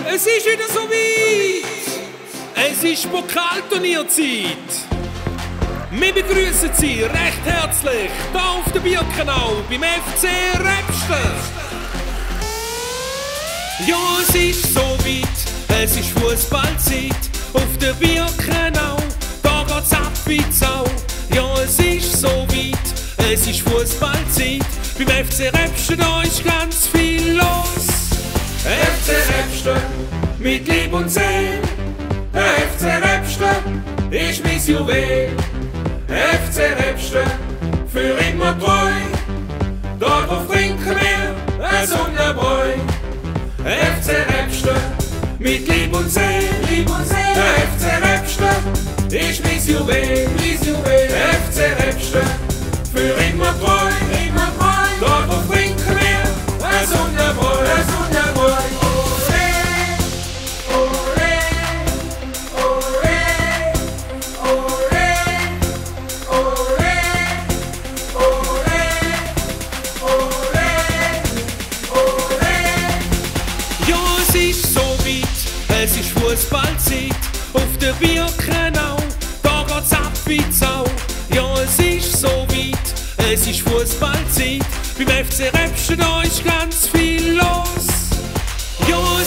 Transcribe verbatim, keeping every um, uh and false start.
Es ist wieder so weit. Es ist Pokalturnierzeit. Wir begrüßen Sie recht herzlich hier auf der Birkenau beim F C Räbsten. Ja, es ist so weit, es ist Fußballzeit auf der Birkenau. Da geht's ab wie die Sau. Ja, es ist so weit, es ist Fußballzeit beim F C Räbsten. Da ist ganz viel los. F C Räbsten mit Lieb und Seele. Der F C Räbsten ist mein Juwel. F C Räbsten für immer treu. Darauf trinken wir ein Sonnenbräu. F C Räbsten mit Lieb und Seele. Der F C Räbsten ist mein Juwel. F C Räbsten für immer treu. Darauf trinken wir ein Sonnenbräu. Es ist Fußballzeit auf der Birkenau. Da geht's ab wie die Sau. Ja, es ist so weit. Es ist Fußballzeit beim F C Räbsten. Da ist ganz viel los. Ja,